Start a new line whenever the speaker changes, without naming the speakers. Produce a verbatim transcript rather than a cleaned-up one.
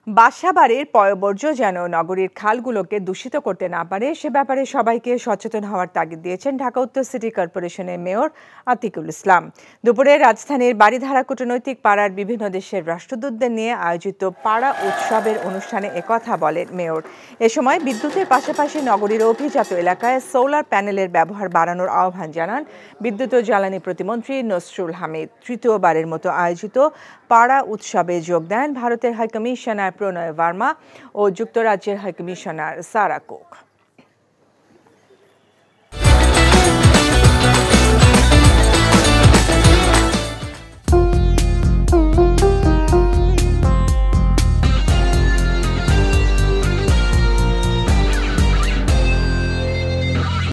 বাসাবাড়ির পয়ঃবর্জ্য যেন নগরীর খালগুলোকে দূষিত করতে না পারে সে ব্যাপারে সবাইকে সচেতন হওয়ার তাগিদ দিয়েছেন ঢাকা উত্তর সিটি কর্পোরেশনের মেয়র আতিকুল ইসলাম। দুপুরে রাজধানীর বাড়িধারা কূটনৈতিক পাড়ার বিভিন্ন দেশের রাষ্ট্রদূতদের নিয়ে আয়োজিত পাড়া উৎসবের অনুষ্ঠানে একথা বলেন মেয়র। এ সময় বিদ্যুতের পাশাপাশি নগরীর অভিজাত এলাকায় সোলার প্যানেলের ব্যবহার বাড়ানোর আহ্বান জানান বিদ্যুৎ ও জ্বালানি প্রতিমন্ত্রী নসরুল হামিদ। তৃতীয়বারের মতো আয়োজিত পাড়া উৎসবে যোগ দেন ভারতের হাইকমিশনার প্রণয় ভার্মা ও যুক্তরাজ্যের হাইকমিশনার সারা কুক।